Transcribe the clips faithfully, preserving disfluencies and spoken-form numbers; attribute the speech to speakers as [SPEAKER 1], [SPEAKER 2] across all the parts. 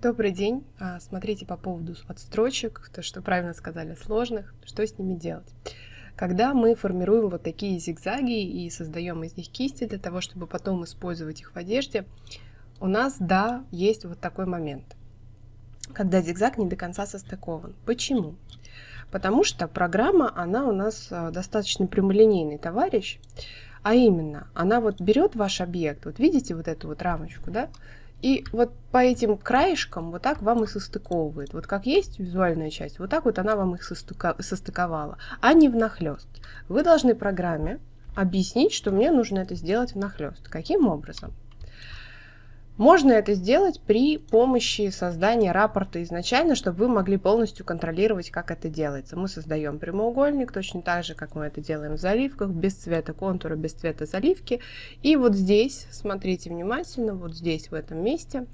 [SPEAKER 1] Добрый день. А, Смотрите по поводу отстрочек, то, что правильно сказали, сложных, что с ними делать. Когда мы формируем вот такие зигзаги и создаем из них кисти для того, чтобы потом использовать их в одежде, у нас, да, есть вот такой момент, когда зигзаг не до конца состыкован. Почему? Потому что программа, она у нас достаточно прямолинейный товарищ, а именно, она вот берет ваш объект, вот видите вот эту вот рамочку, да, и вот по этим краешкам вот так вам и состыковывает. Вот как есть визуальная часть, вот так вот она вам их состыка- состыковала, а не внахлёст. Вы должны программе объяснить, что мне нужно это сделать внахлёст. Каким образом? Можно это сделать при помощи создания рапорта изначально, чтобы вы могли полностью контролировать, как это делается. Мы создаем прямоугольник, точно так же, как мы это делаем в заливках, без цвета контура, без цвета заливки. И вот здесь, смотрите внимательно, вот здесь, в этом месте,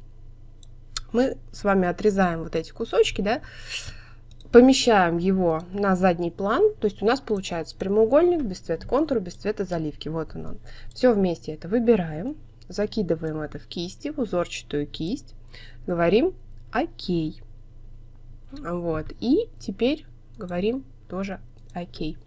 [SPEAKER 1] мы с вами отрезаем вот эти кусочки, да, помещаем его на задний план, то есть у нас получается прямоугольник без цвета контура, без цвета заливки. Вот он он. Все вместе это выбираем. Закидываем это в кисти, в узорчатую кисть, говорим ОК. Вот. И теперь говорим тоже ОК.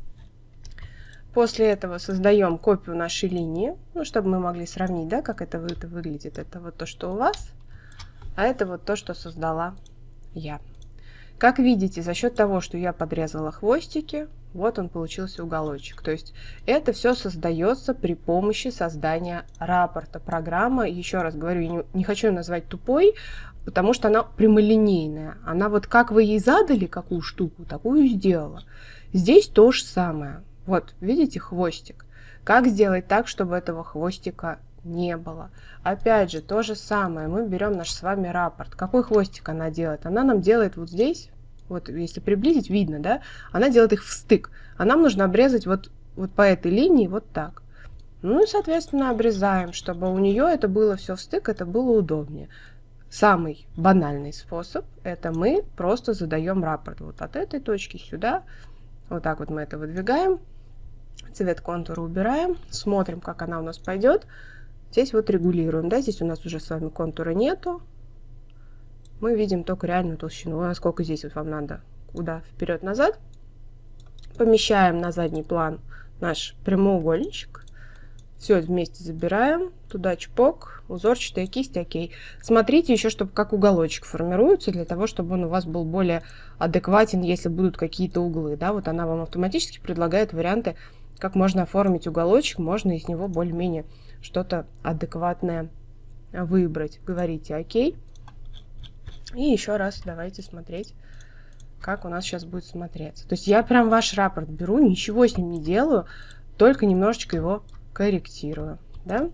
[SPEAKER 1] После этого создаем копию нашей линии, ну, чтобы мы могли сравнить, да, как это, это выглядит. Это вот то, что у вас, а это вот то, что создала я. Как видите, за счет того, что я подрезала хвостики, вот он получился уголочек. То есть это все создается при помощи создания рапорта. Программа, еще раз говорю, я не, не хочу ее назвать тупой, потому что она прямолинейная. Она вот как вы ей задали какую штуку, такую сделала. Здесь то же самое. Вот, видите, хвостик. Как сделать так, чтобы этого хвостика не было? Опять же, то же самое. Мы берем наш с вами рапорт. Какой хвостик она делает? Она нам делает вот здесь. Вот если приблизить, видно, да? Она делает их в стык. А нам нужно обрезать вот, вот по этой линии вот так. Ну и, соответственно, обрезаем, чтобы у нее это было все в стык, это было удобнее. Самый банальный способ – это мы просто задаем рапорт. Вот от этой точки сюда. Вот так вот мы это выдвигаем. Цвет контура убираем. Смотрим, как она у нас пойдет. Здесь вот регулируем. Да? Здесь у нас уже с вами контура нету. Мы видим только реальную толщину. Насколько здесь вот вам надо, куда вперед-назад. Помещаем на задний план наш прямоугольничек. Все вместе забираем. Туда чпок, узорчатая кисть, окей. Смотрите еще, чтобы как уголочек формируется, для того, чтобы он у вас был более адекватен, если будут какие-то углы. Да? Вот она вам автоматически предлагает варианты, как можно оформить уголочек. Можно из него более-менее что-то адекватное выбрать. Говорите окей. И еще раз давайте смотреть, как у нас сейчас будет смотреться. То есть я прям ваш рапорт беру, ничего с ним не делаю, только немножечко его корректирую. Да?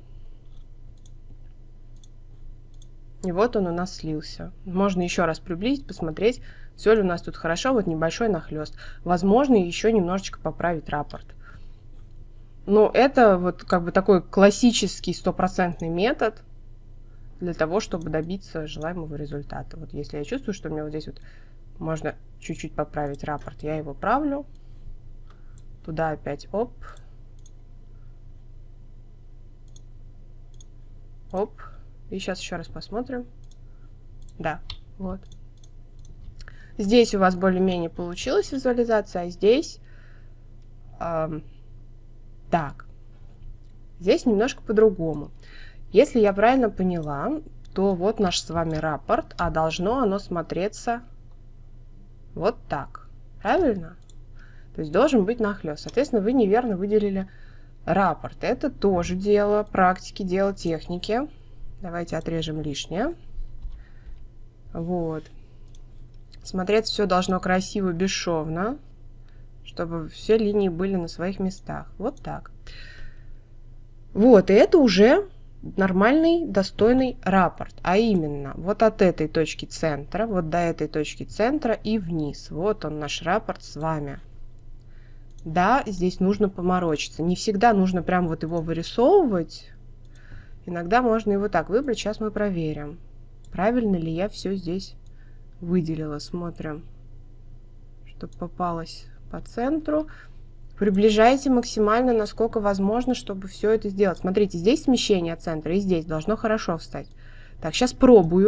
[SPEAKER 1] И вот он у нас слился. Можно еще раз приблизить, посмотреть, все ли у нас тут хорошо. Вот небольшой нахлест. Возможно, еще немножечко поправить рапорт. Но это вот как бы такой классический стопроцентный метод для того, чтобы добиться желаемого результата. Вот если я чувствую, что мне вот здесь вот можно чуть-чуть поправить рапорт, я его правлю. Туда опять оп. Оп. И сейчас еще раз посмотрим. Да, вот. Здесь у вас более-менее получилась визуализация, а здесь... Эм, так. Здесь немножко по-другому. Если я правильно поняла, то вот наш с вами рапорт, а должно оно смотреться вот так. Правильно? То есть должен быть нахлёст. Соответственно, вы неверно выделили рапорт. Это тоже дело практики, дело техники. Давайте отрежем лишнее. Вот. Смотреться все должно красиво, бесшовно, чтобы все линии были на своих местах. Вот так. Вот, и это уже нормальный, достойный рапорт, а именно вот от этой точки центра, вот до этой точки центра и вниз. Вот он, наш рапорт с вами. Да, здесь нужно поморочиться. Не всегда нужно прям вот его вырисовывать. Иногда можно его так выбрать. Сейчас мы проверим, правильно ли я все здесь выделила. Смотрим, чтобы попалось по центру. Приближайте максимально, насколько возможно, чтобы все это сделать. Смотрите, здесь смещение от центра, и здесь должно хорошо встать. Так, сейчас пробую.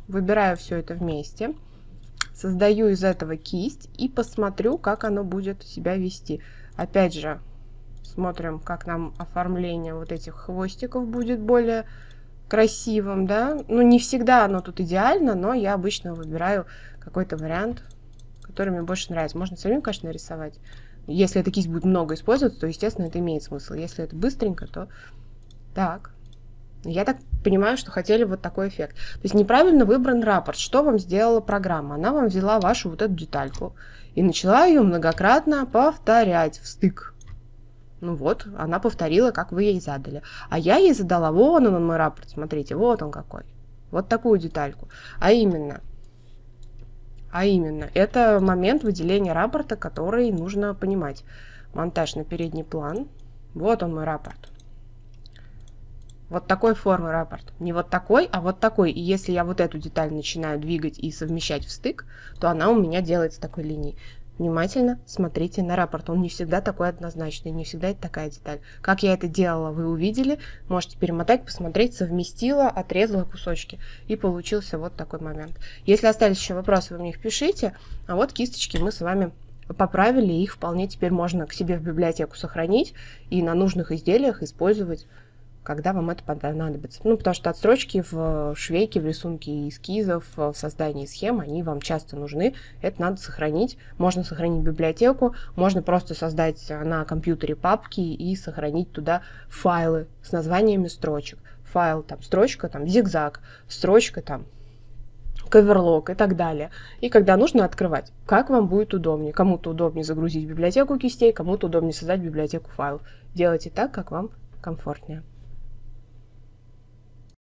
[SPEAKER 1] выбираю все это вместе, создаю из этого кисть и посмотрю, как оно будет себя вести. Опять же, смотрим, как нам оформление вот этих хвостиков будет более красивым, да. Ну, не всегда оно тут идеально, но я обычно выбираю какой-то вариант, который мне больше нравится. Можно самим, конечно, нарисовать. Если эта кисть будет много использоваться, то, естественно, это имеет смысл. Если это быстренько, то так. Я так понимаю, что хотели вот такой эффект. То есть неправильно выбран раппорт. Что вам сделала программа? Она вам взяла вашу вот эту детальку и начала ее многократно повторять в стык. Ну вот, она повторила, как вы ей задали. А я ей задала, вон он, мой раппорт, смотрите, вот он какой. Вот такую детальку. А именно, а именно, это момент выделения раппорта, который нужно понимать. Монтаж на передний план. Вот он, мой раппорт. Вот такой формы раппорт. Не вот такой, а вот такой. И если я вот эту деталь начинаю двигать и совмещать в стык, то она у меня делается такой линией. Внимательно смотрите на раппорт. Он не всегда такой однозначный, не всегда это такая деталь. Как я это делала, вы увидели. Можете перемотать, посмотреть, совместила, отрезала кусочки. И получился вот такой момент. Если остались еще вопросы, вы мне их пишите. А вот кисточки мы с вами поправили. Их вполне теперь можно к себе в библиотеку сохранить и на нужных изделиях использовать, когда вам это понадобится. Ну, потому что отстрочки в швейке, в рисунке эскизов, в создании схем, они вам часто нужны. Это надо сохранить. Можно сохранить библиотеку, можно просто создать на компьютере папки и сохранить туда файлы с названиями строчек. Файл, там, строчка, там, зигзаг, строчка, там, каверлок и так далее. И когда нужно открывать, как вам будет удобнее. Кому-то удобнее загрузить библиотеку кистей, кому-то удобнее создать библиотеку файлов. Делайте так, как вам комфортнее.